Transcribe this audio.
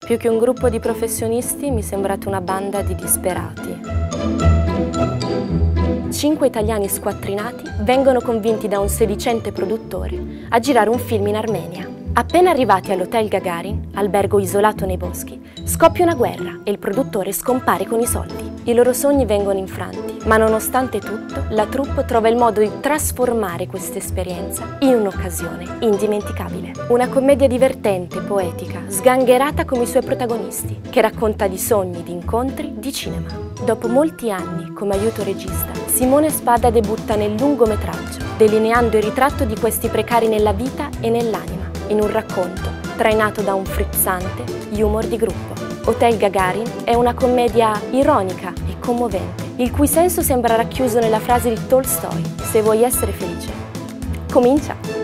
Più che un gruppo di professionisti, mi sembrate una banda di disperati. 5 italiani squattrinati vengono convinti da un sedicente produttore a girare un film in Armenia. Appena arrivati all'Hotel Gagarin, albergo isolato nei boschi, scoppia una guerra e il produttore scompare con i soldi. I loro sogni vengono infranti, ma nonostante tutto, la troupe trova il modo di trasformare questa esperienza in un'occasione indimenticabile. Una commedia divertente, poetica, sgangherata come i suoi protagonisti, che racconta di sogni, di incontri, di cinema. Dopo molti anni come aiuto regista, Simone Spada debutta nel lungometraggio, delineando il ritratto di questi precari nella vita e nell'anima, in un racconto trainato da un frizzante humor di gruppo. Hotel Gagarin è una commedia ironica e commovente, il cui senso sembra racchiuso nella frase di Tolstoj: se vuoi essere felice, comincia!